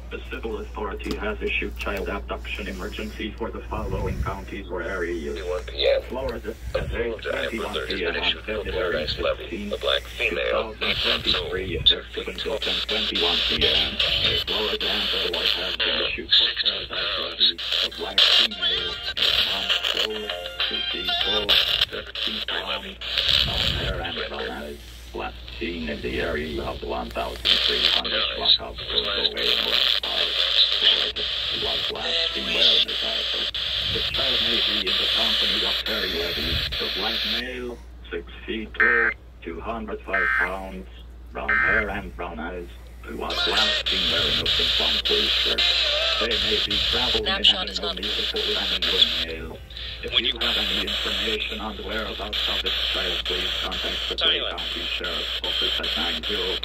The civil authority has issued child abduction emergency for the following counties or areas. 1 p.m. Florida, A at full dive 8:21 alert has p.m. been on issued for February Paradise Level. 16, A black female, 2023 at 7:21 p.m. A Florida amber alert has been issued for Paradise Levy. A black female, 8 months old, 2 feet tall, 13 pounds, long hair and brown eyes. Last seen in the area of 1,300 block of Cocoa Way North Park, Florida. He was last seen wearing a diaper. The child may be in the company of Terry Levy, the black male, 6 feet tall, 205 pounds, brown hair and brown eyes, who was last seen wearing a pink police shirt. They may be traveling in Snapshot is an not illegal male. If you have any information on the whereabouts of this child, please contact the Clay County Sheriff's Office at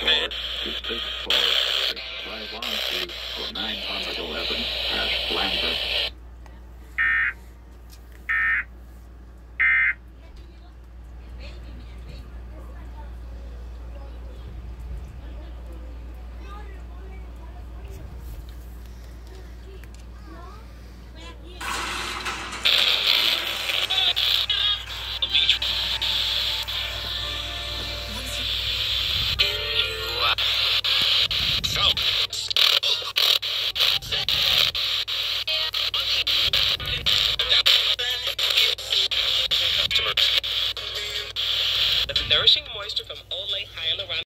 904-264-6512 or 911-Lambert. The nourishing moisture from Olay Hyaluronic